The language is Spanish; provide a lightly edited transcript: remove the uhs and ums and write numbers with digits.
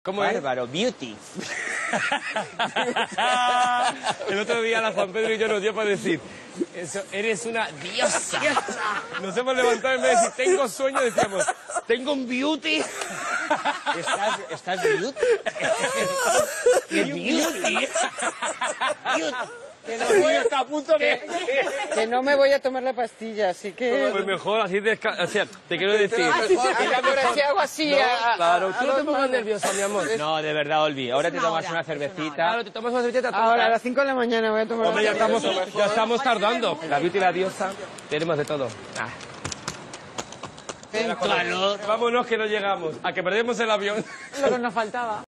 ¿Cómo es? Bárbaro, beauty. El otro día la Juan Pedro y yo nos dio para decir, eso, eres una diosa. Nos hemos levantado en vez de decir, tengo sueño, decíamos, tengo un beauty. ¿Estás beauty? Beauty. Que no me voy a tomar la pastilla, así que... Pues mejor, así o sea, te quiero decir... Si hago así... Claro, tú no te pongas nerviosa, mi amor. No, de verdad, Olvi. Ahora te tomas una cervecita. Claro, te tomas una cervecita. Ahora, a las 5 de la mañana voy a tomar... Hombre, ya estamos tardando. La beauty y la diosa, tenemos de todo. Calor. Vámonos que no llegamos. A que perdemos el avión. Lo que nos faltaba.